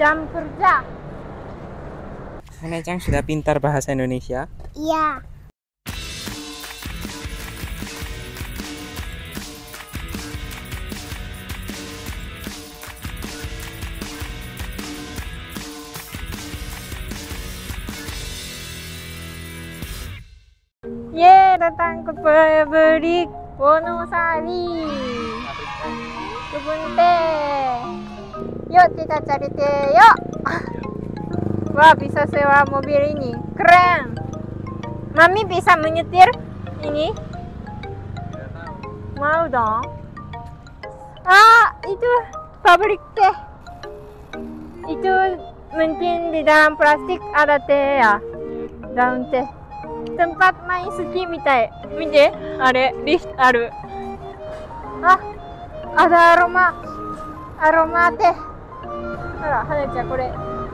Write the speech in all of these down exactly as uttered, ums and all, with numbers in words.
Jam kerja. Hanacang sudah pintar bahasa Indonesia? Iya. Ye, datang ke pabrik Wonosari. Kebun teh. Yuk kita cari teh, yuk. Wah, bisa sewa mobil ini. Keren. Mami bisa menyetir ini? Mau dong. Ah, itu pabrik teh. Itu mungkin di dalam plastik ada teh ya. Daun teh. Tempat main ski mitai. Mite, ada lift aru. Ah, ada aroma. Aroma teh. Hara, Hana-chan, これ。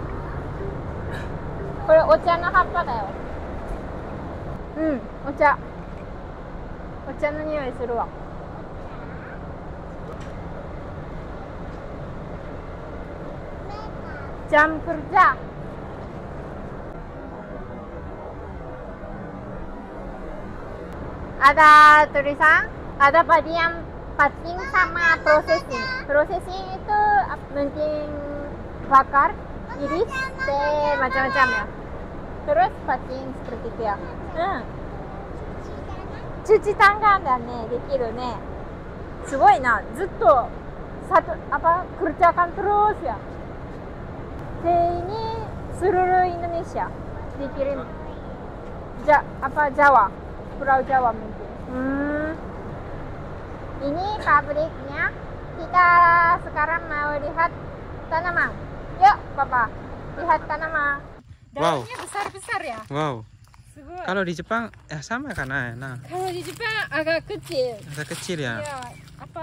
これお茶の葉っぱだよ。うん、お茶。お茶の匂いするわ。Jam kerja. Ada tulisan, ada bagian packing sama processing. Processing itu mungkin bakar, iris, teh macam-macam ya. Terus packing seperti itu ya. Hmm. Cuci tangan dan ne, dekiru ne. Sugoi na, zutto satu apa kerjakan terus ya. Teh ini seluruh Indonesia dikirim. Ja, apa Jawa, Pulau Jawa mungkin. Hmm. Ini pabriknya. Kita sekarang mau lihat tanaman. Yuk, Papa, lihat tanaman. Wow. Daunnya besar-besar ya. Wow. Sugoi. Kalau di Jepang ya sama kan? Nah, Kalau di Jepang agak kecil. agak kecil ya. Ya, apa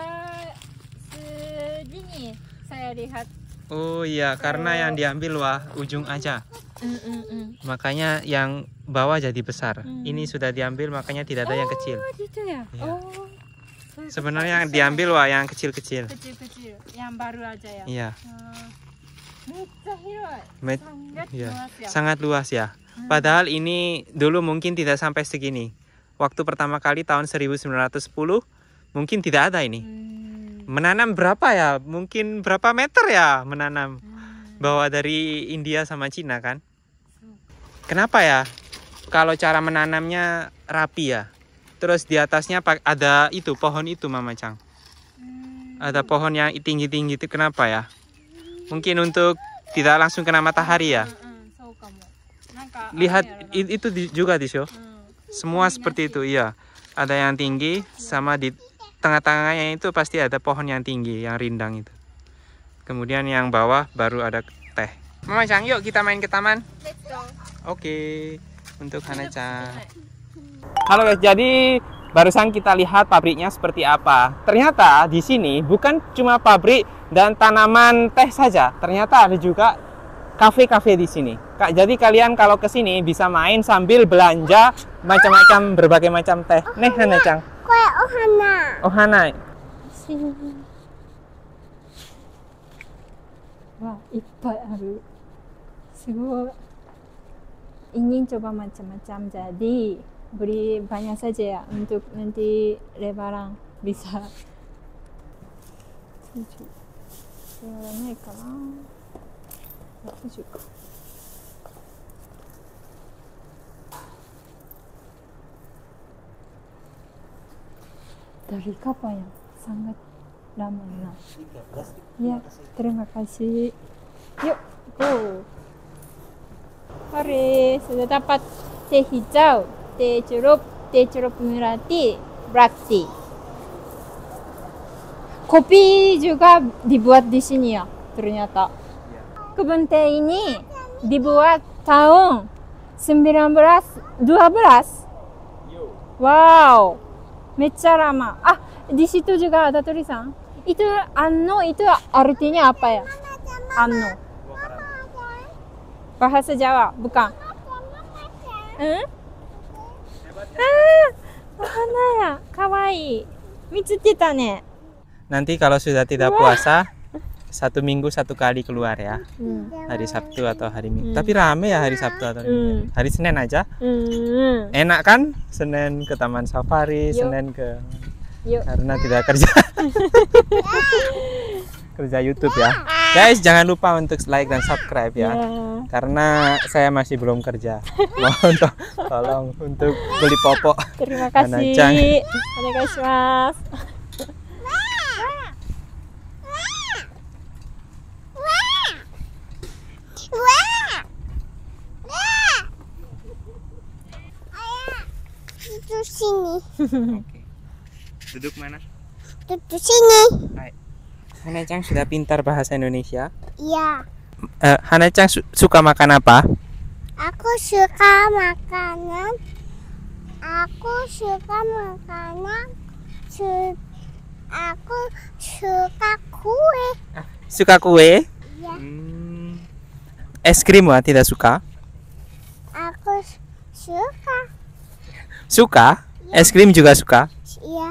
segini saya lihat. Oh iya, karena yang diambil wah ujung aja. Mm, mm, mm. Makanya yang bawah jadi besar. Hmm. Ini sudah diambil makanya tidak ada yang kecil. Oh, gitu ya. Iya. Oh. Sebenarnya yang diambil wah yang kecil-kecil. Kecil-kecil, yang baru aja ya. Iya. Ah, Mecca hiroi. Met- Sangat iya. luas ya. Sangat luas ya. Hmm. Padahal ini dulu mungkin tidak sampai segini. Waktu pertama kali tahun seribu sembilan ratus sepuluh mungkin tidak ada ini. Hmm. Menanam berapa ya? Mungkin berapa meter ya menanam? Hmm. Bawa dari India sama Cina kan? Kenapa ya? Kalau cara menanamnya rapi ya. Terus di atasnya pak- ada itu pohon itu Mama Chang. Hmm. Ada pohon yang tinggi-tinggi itu kenapa ya? Mungkin untuk tidak langsung kena matahari ya. Hmm, hmm, so kamu. Nangka, Lihat apa ya, i- itu di- juga di show. Hmm. Semua seperti itu, iya. Ada yang tinggi sama di tengah-tengahnya itu pasti ada pohon yang tinggi, yang rindang itu. Kemudian yang bawah baru ada teh. Mama Chang, yuk kita main ke taman. Let's go. Oke, untuk Hana-chan. Halo guys, jadi barusan kita lihat pabriknya seperti apa. Ternyata di sini bukan cuma pabrik dan tanaman teh saja. Ternyata ada juga kafe-kafe di sini. Kak, jadi kalian kalau ke sini bisa main sambil belanja macam-macam berbagai macam teh. Nih Hana-chan. これお花。 Oh Hana. Wah, いっぱいある。すごい。Ingin coba macam-macam, jadi beli banyak saja ya untuk nanti lebaran bisa. tujuh. Ini kan. tujuh. Dari kapan ya? Sangat lama ya. Ya, terima kasih. Yuk, go. Hari sudah dapat teh hijau, teh cerup, teh cerup merah tea, black tea. Kopi juga dibuat di sini ya, ternyata. Kebun teh ini dibuat tahun sembilan belas dua belas. Wow. Mecha lama. Ah, di situ juga ada tulisan. Itu anno itu artinya apa ya? Anno. Bahasa Jawa, bukan? Hmm? Ah, ohana ya, kawaii. Mitsuketa ne. Nanti kalau sudah tidak puasa, satu minggu satu kali keluar ya, Hmm. hari Sabtu atau hari Minggu. Hmm. Tapi rame ya hari Sabtu atau hari Minggu. Hmm. Hari Senin aja. Hmm. Enak kan? Senin ke Taman Safari, Yuk. Senin ke Yuk. karena tidak kerja. Kerja YouTube ya. Guys, jangan lupa untuk like dan subscribe ya. Ya. Karena saya masih belum kerja. Mohon to- tolong untuk beli popok. Terima Hanachan. kasih. Onegaishimasu. Duduk sini. Oke. Duduk mana? Duduk sini. Hai. Hanachan sudah pintar bahasa Indonesia. Iya. Eh, Hanachan su- suka makan apa? Aku suka makanan. Aku suka makanan. Su- aku suka kue. Suka kue? Iya. Hmm. Es krim wah tidak suka? Aku su- suka. Suka? Es krim juga suka? Iya.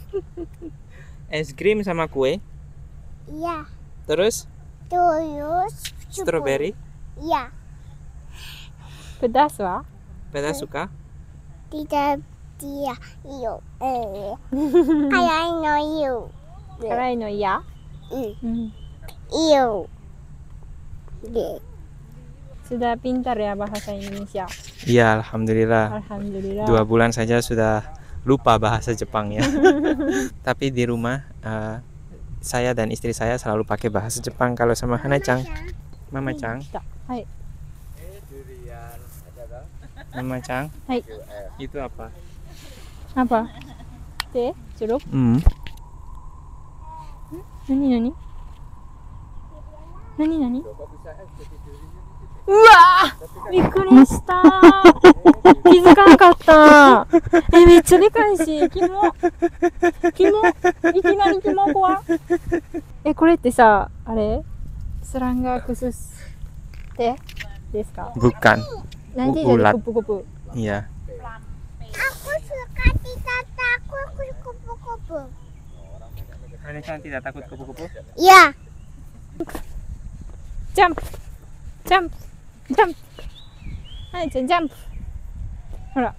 Es krim sama kue? Iya. Terus Terus. strawberry? Iya. Pedas wa? Beda suka? Tidak dia. Iyo. Eh. Kayak no iyo. Karai no iya? Hmm. Hmm. Iyo. Iya. Sudah pintar ya bahasa Indonesia. Iya, alhamdulillah. Alhamdulillah. Dua bulan saja sudah lupa bahasa Jepang ya. Tapi di rumah eh, saya dan istri saya selalu pakai bahasa Jepang kalau sama Hanachan. Mama Chan. Kita. Hai. Mama Chan. Hai. Itu apa? Apa? Teh? Jeruk? Hmm. Nani nani? Nani nani? うわー、びっくりした。気づかなかった。え、めっちゃでかいし、キモ。キモ。いきなりキモ怖。え、これってさ、あれスランガークスステですか？ Bukan. Nanti Ulat. jadi kupu-kupu. Iya. Aku suka tidak takut kupu-kupu. Hanachan tidak takut kupu-kupu? Iya. Jump! Jump! Jump! はい、じゃん、ジャンプ。ほら、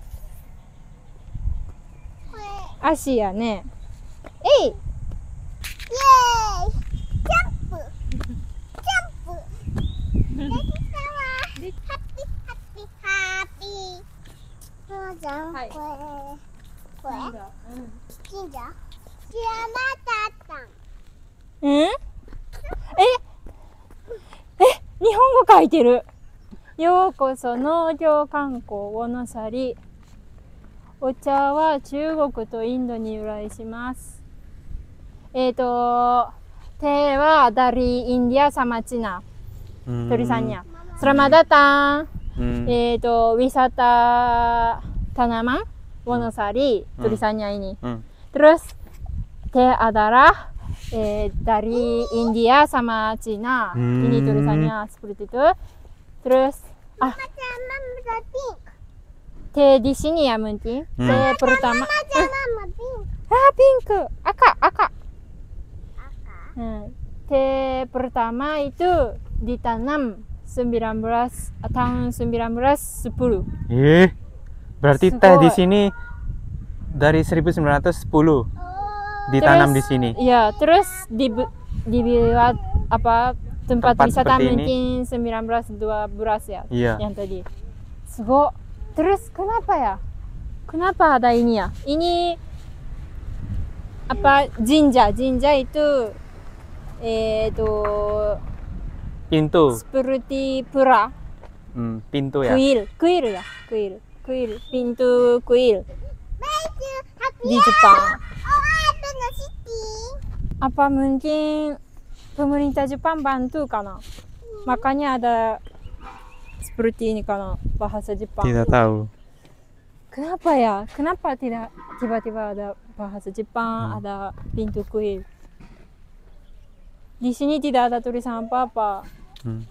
足やね。えい！ Yeay. Jump. Jump. Jadi sama. Happy, happy, happy. Oh, jangan Hai. kue. Kue? Tidak. Selamat datang. うんええ、日本語書いてる。ようこそ農業観光をのさり。お茶は中国とインドに由来します。えっ、ー、と、tehはdari India sama Cina Hmm. tulisannya. Selamat datang. Hmm. えっ、ー、と、wisata tanaman Wonosari Hmm. tulisannya ini. Hmm. Terus teh adalah eh, dari India sama Cina. Hmm. Ini tulisannya seperti itu. Terus ah, Jangan berpink. teh di sini ya mungkin. Hmm. Teh pertama Jangan berpink. ah pink, aka, aka. Aka. Hmm. Teh pertama itu ditanam sembilan belas tahun sembilan belas sepuluh. Eh, berarti Sugoi. teh di sini dari seribu sembilan ratus sepuluh ditanam Terus, di sini. Iya, terus dibu- dibuat apa tempat, Tempat wisata seperti ini. mungkin sembilan belas dua belas ya Iya. yang tadi. Sugo. Terus kenapa ya? Kenapa ada ini ya? Ini apa jinja? Jinja itu eh itu Pintu. seperti pura, Hmm, pintu ya. kuil, kuil ya, kuil, kuil, pintu kuil Thank you. Happy. di Jepang. Oh, ada nasi tea. Apa mungkin pemerintah Jepang bantu kana? Makanya ada seperti ini kana bahasa Jepang. Tidak tahu. Kenapa ya? Kenapa tidak tiba-tiba ada bahasa Jepang, Hmm. ada pintu kuil? Di sini tidak ada tulisan apa-apa. Hmm.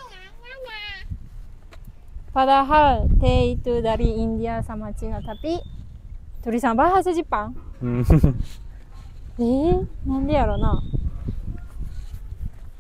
Padahal teh itu dari India sama Cina, tapi tulisan bahasa Jepang. Hmm. えー、なんでやろな。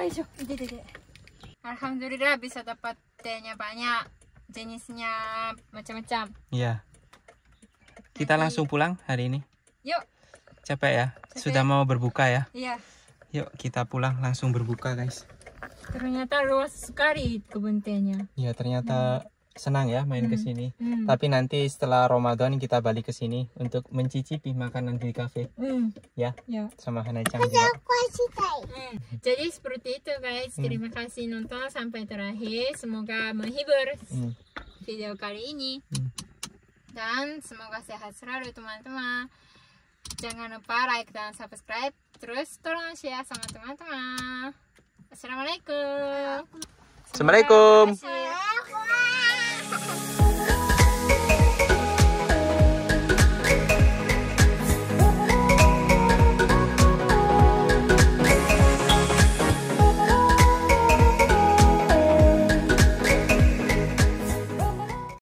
Ayo, ide, ide. Alhamdulillah bisa dapat tehnya banyak, jenisnya macam-macam. Iya. Kita Jadi- langsung pulang hari ini. Yuk, Capek ya? Capek. Sudah mau berbuka ya? iya. Yuk kita pulang langsung berbuka guys. Ternyata luas sekali kebun tehnya. Ya ternyata senang ya main ke Hmm. sini. Hmm. Tapi nanti setelah Ramadan kita balik ke sini untuk mencicipi makanan di kafe Hmm. ya Ya. sama Hana-chan juga. Aku citai. Hmm. Jadi seperti itu guys. Terima kasih nonton sampai terakhir. Semoga menghibur Hmm. video kali ini. Hmm. Dan semoga sehat selalu teman-teman. Jangan lupa like dan subscribe. Terus tolong share sama teman-teman. Assalamualaikum. Assalamualaikum. Terima kasih.